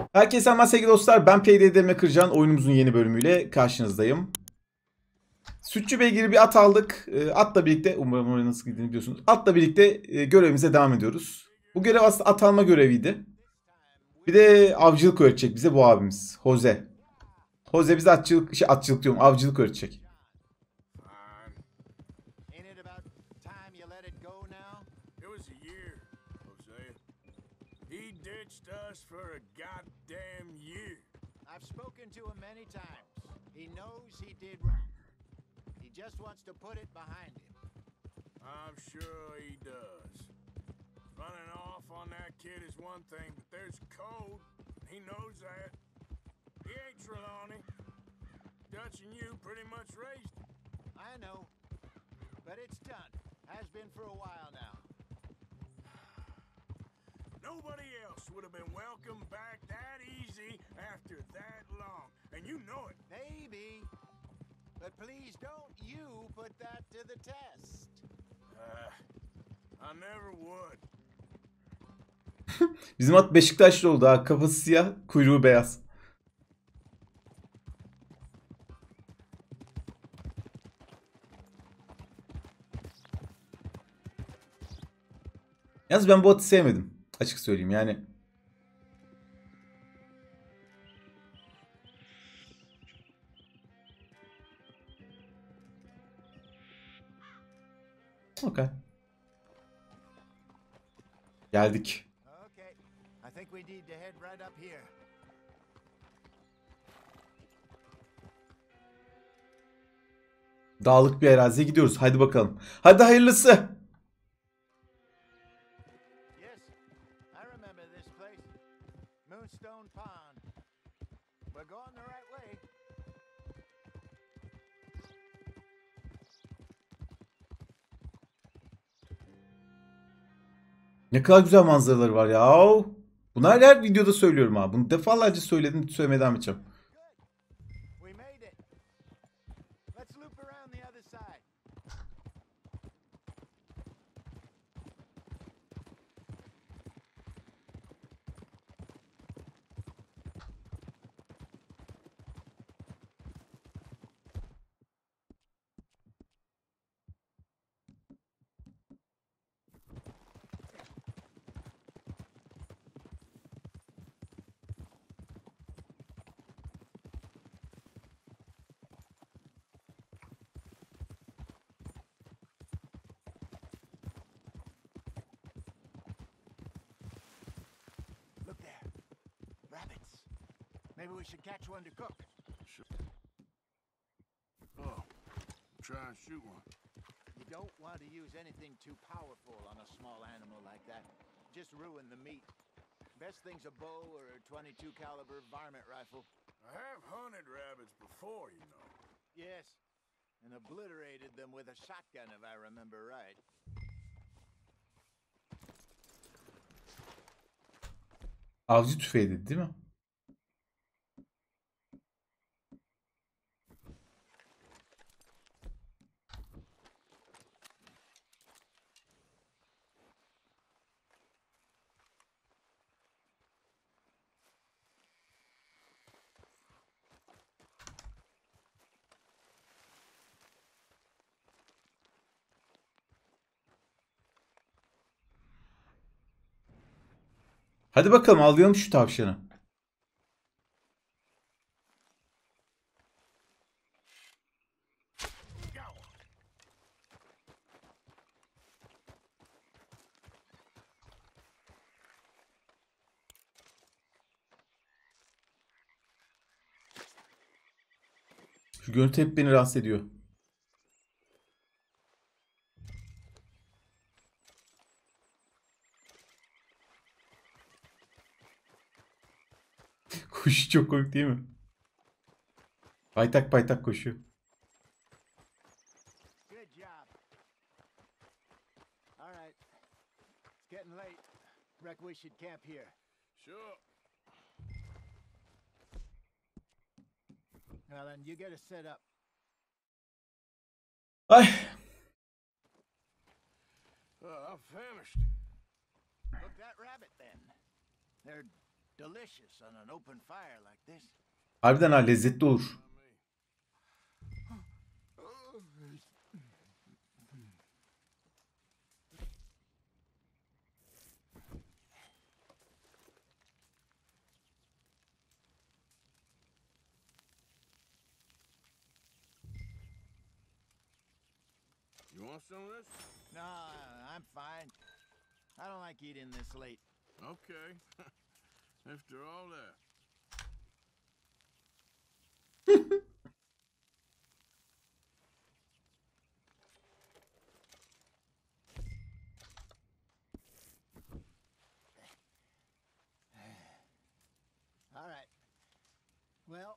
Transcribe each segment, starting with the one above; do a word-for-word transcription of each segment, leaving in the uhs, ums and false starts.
Herkese selam sevgili dostlar. Ben P D D Kırcan. Oyunumuzun yeni bölümüyle karşınızdayım. Sütçü beygiri bir at aldık. E, Atla birlikte, umarım oraya nasıl gittiğini biliyorsunuz. Atla birlikte e, görevimize devam ediyoruz. Bu görev aslında at alma göreviydi. Bir de avcılık öğretecek bize bu abimiz. Jose. Jose bize atçılık, şey atçılık diyorum, avcılık öğretecek. I've spoken to him many times. He knows he did wrong. He just wants to put it behind him. I'm sure he does. Running off on that kid is one thing, but there's code. He knows that. He ain't Trelawney. Dutch and you pretty much raised him. I know. But it's done. Has been for a while now. Nobody else would have been welcomed back that easy after that long. And you know it. Maybe. But please don't you put that to the test. Uh, I never would. Bizim at Beşiktaşlı oldu ha. Kafası siyah, kuyruğu beyaz. Yalnız ben bu atı sevmedim. Açık söyleyeyim yani. Okay. Geldik. Okay. I think we need to head right up here. Dağlık bir araziye gidiyoruz. Hadi bakalım. Hadi hayırlısı. Yes. I remember this place. Moonstone Pond. We're going the right way. Ne kadar güzel manzaraları var ya. Bunu her, her videoda söylüyorum ha. Bunu defalarca söyledim. Söylemeye devam edeceğim. We made it. Let's loop around the other side. Look there. Rabbits. Maybe we should catch one to cook. Oh, try and shoot one. You don't want to use anything too powerful on a small animal like that. Just ruin the meat. Best thing's a bow or a twenty-two caliber varmint rifle. I have hunted rabbits before, you know. Yes, and obliterated them with a shotgun if I remember right. Avcı tüfeği dedi değil mi? Hadi bakalım alayalım şu tavşanı. Şu görüntü hep beni rahatsız ediyor. Kuş çok komik değil mi? Paytak paytak koşuyor. Good job. All right. It's getting late. Reckon we should camp here. Sure. Well, then you get us set up. Ay. Uh, I'm famished. Look that rabbit then. They're delicious on an open fire like this. Harbiden ha, lezzetli olur. You want some of this? No, I'm fine. I don't like eating this late. Okay. After all that. All right. Well,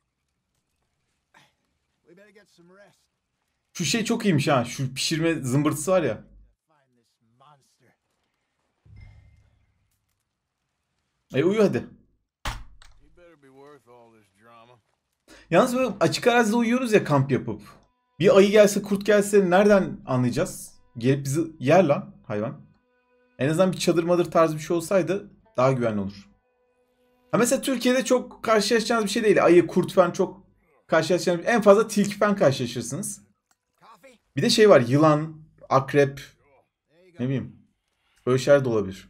we better get some rest. Şu şey çok iyiymiş ha. Şu pişirme zımbırtısı var ya. Find this monster. E uyu hadi. He better be worth all this drama. Yalnız böyle açık arazide uyuyoruz ya kamp yapıp. Bir ayı gelse, kurt gelse nereden anlayacağız? Gelip bizi yer lan hayvan. En azından bir çadır madır tarzı bir şey olsaydı daha güvenli olur. Ha mesela Türkiye'de çok karşılaşacağınız bir şey değil. Ayı, kurt falan çok karşılaşacağınız. En fazla tilki falan karşılaşırsınız. Coffee? Bir de şey var, yılan, akrep, There you ne go. bileyim. Böyle şeyler de olabilir.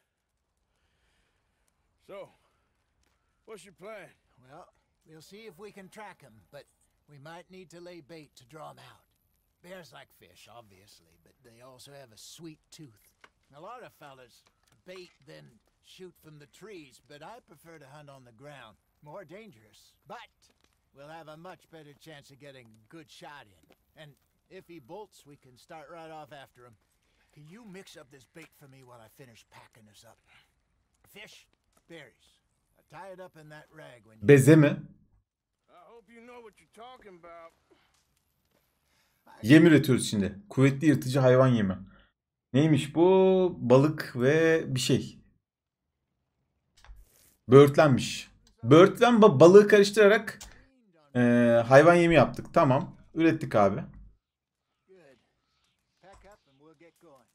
So, what's your plan? Well, we'll see if we can track him, but we might need to lay bait to draw him out. Bears like fish, obviously, but they also have a sweet tooth. A lot of fellas bait then shoot from the trees, but I prefer to hunt on the ground. More dangerous, but we'll have a much better chance of getting a good shot in. And if he bolts, we can start right off after him. Can you mix up this bait for me while I finish packing this up? Fish, berries. I tie it up in that rag when you... Beze mi? I hope you know what you're talking about. Yem üretiyoruz şimdi. Kuvvetli yırtıcı hayvan yemi. Neymiş bu? Balık ve bir şey. Böğürtlenmiş. Böğürtlen ba- balığı karıştırarak e, hayvan yemi yaptık. Tamam. Ürettik abi. Good. Pack up and we'll get going.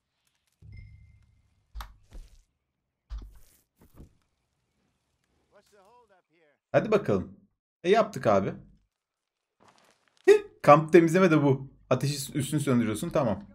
What's the hold up here? Hadi bakalım. E yaptık abi. Kamp temizleme de bu. Ateşi üstünü söndürüyorsun. Tamam.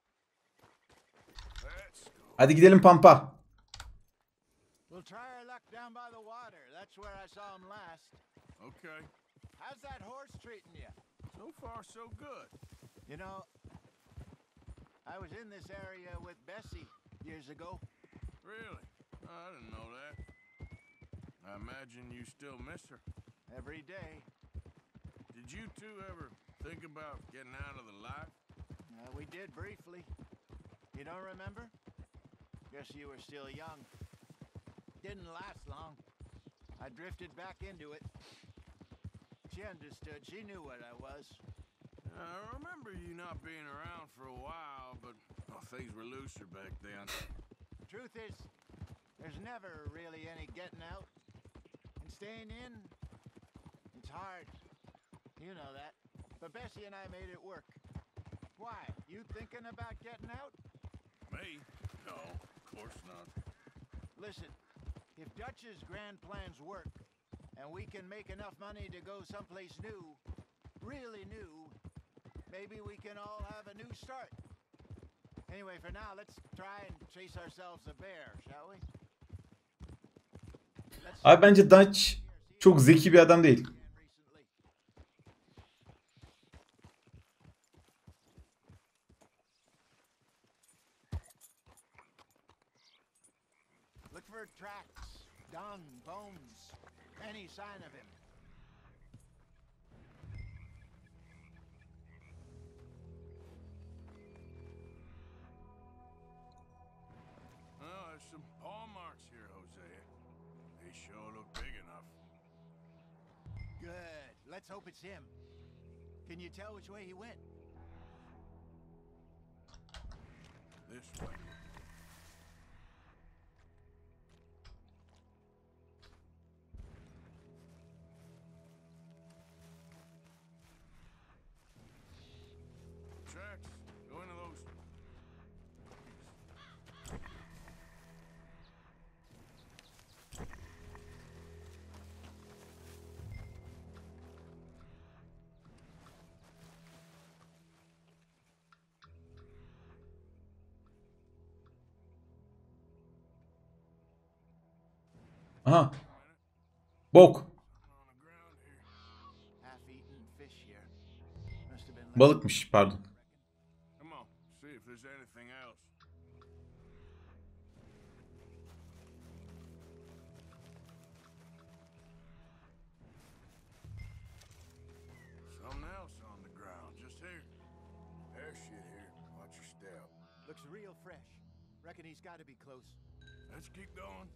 Let's go. Hadi gidelim Pampa. We'll try our luck down by the water. That's where I saw him last. Okay. How's that horse treating you? So far, so good. You know, I was in this area with Bessie years ago. Really? Oh, I didn't know that. I imagine you still miss her. Every day. Did you two ever think about getting out of the life? Uh, we did briefly. You don't remember? Guess you were still young. Didn't last long. I drifted back into it. She understood. She knew what I was. I remember you not being around for a while, but well, things were looser back then. Truth is, there's never really any getting out. And staying in, it's hard. You know that. But Bessie and I made it work. Why? You thinking about getting out? Me? No, of course not. Listen, if Dutch's grand plans work, and we can make enough money to go someplace new, really new, maybe we can all have a new start. Anyway, for now, let's try and chase ourselves a bear, shall we? Let's Abi bence Dutch çok zeki bir adam değil. recently. Look for tracks, dung, bones, any sign of him. Well, there's some paw marks here, Hosea. They sure look big enough. Good. Let's hope it's him. Can you tell which way he went? This way. Tracks. Go into those. Aha. Bok. On the ground here. Half-eaten fish here. Must have been left. Balıkmış pardon. Come on, see if there's anything else. Something else on the ground, just here. There's shit here. Watch your step. Looks real fresh. Reckon he's got to be close. Let's keep going.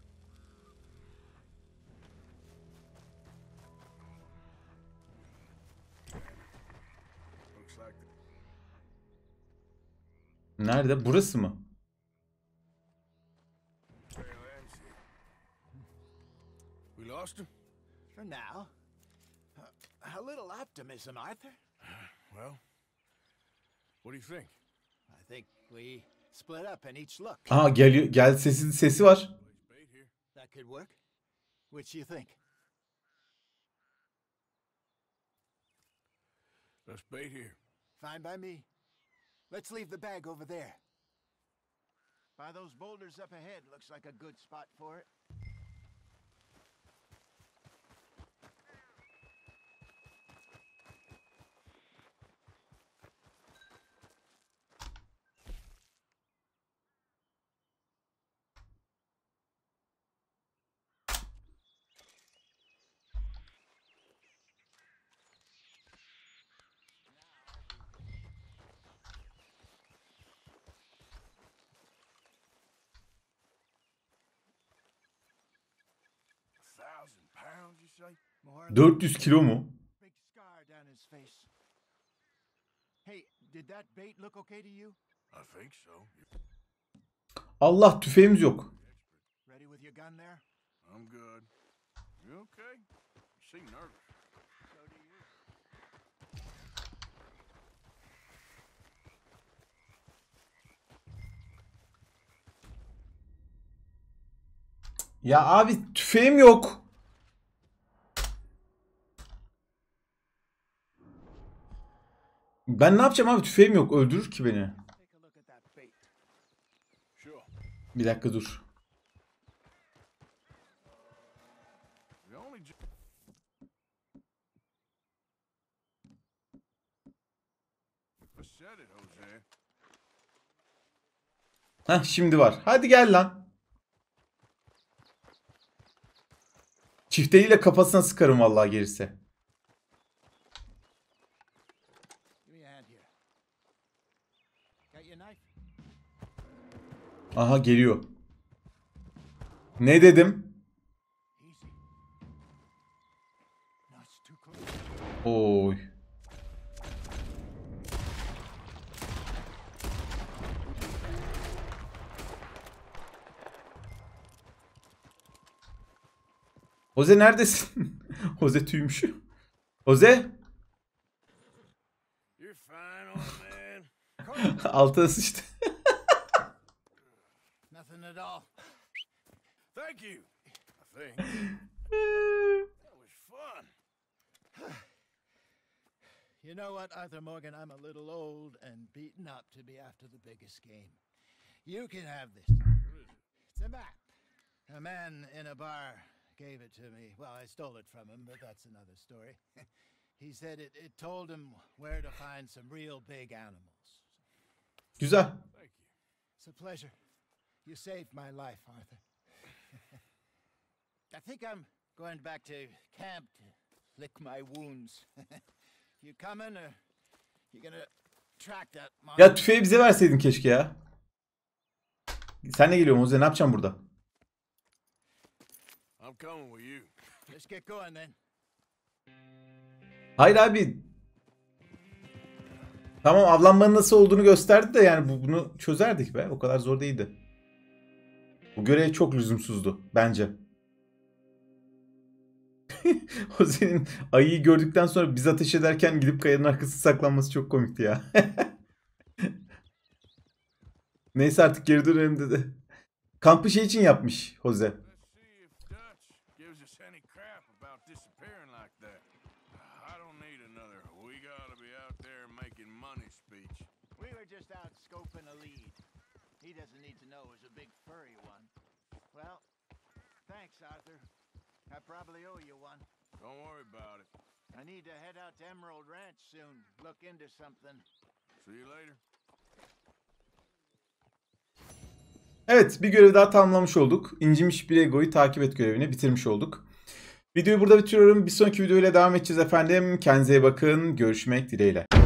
Looks like the Nerede? Burası mı? trail ends here. We lost him? For now. Uh, a little optimism, Arthur. Well, what do you think? I think we split up and each look. Aha geliyor. Gel sesi sesi var. Place bait here. That could work. Which you think? Let's bait here. Fine by me. Let's leave the bag over there. By those boulders up ahead, looks like a good spot for it. A thousand pounds, you say? More dört yüz kilo mu? big scar down his face. Hey, did that bait look okay to you? I think so. Allah tüfeğimiz yok. Ready with your gun there? I'm good. You okay? You seem nervous. So do you. Ya abi tüfeğim yok. Ben ne yapacağım abi? Tüfeğim yok. Öldürür ki beni. Take a look at that bait. Sure. Bir dakika dur. The only j- I said it, Jose. Heh şimdi var. Hadi gel lan. Çifteliyle kafasına sıkarım vallahi gelirse. Give me a hand here. Got your knife? Aha geliyor. Ne dedim? Easy. No, it's too close. Oy. Oze neredesin? Oze tüymüş. Oze You're fine, old man. altına sıçtı. Nothing at all. Thank you. I think that was fun. You know what, Arthur Morgan? I'm a little old and beaten up to be after the biggest game. You can have this. It's a map. A man in a bar gave it to me. Well, I stole it from him, but that's another story. He said it, it told him where to find some real big animals. Güzel. Thank you. It's a pleasure. You saved my life, Arthur. I think I'm going back to camp to lick my wounds. You coming or you gonna track that monster? Ya tüfeği bize verseydin keşke ya. Sen ne geliyorsun Oze? Ne yapacaksın burada? I'm coming with you. Let's get going then. Hayır abi. Tamam avlanmanın nasıl olduğunu gösterdi de yani bu- bunu çözerdik be. O kadar zor değildi. Bu görev çok lüzumsuzdu bence. O senin ayıyı gördükten sonra biz ateş ederken gidip kayanın arkasına saklanması çok komikti ya. Neyse artık geri dönelim dedi. Kampı şey için yapmış Jose. Let's see if Dutch gives us any crap about disappearing like that. I don't need another "we gotta be out there making money" speech. We were just out scoping a lead. He doesn't need to know it was a big furry one. Well, thanks, Arthur. I probably owe you one. Don't worry about it. I need to head out to Emerald Ranch soon. Look into something. See you later. Evet, bir görev daha tamamlamış olduk. İncinmiş bir egoyu takip et görevini bitirmiş olduk. Videoyu burada bitiriyorum. Bir sonraki videoyla devam edeceğiz efendim. Kendinize iyi bakın. Görüşmek dileğiyle.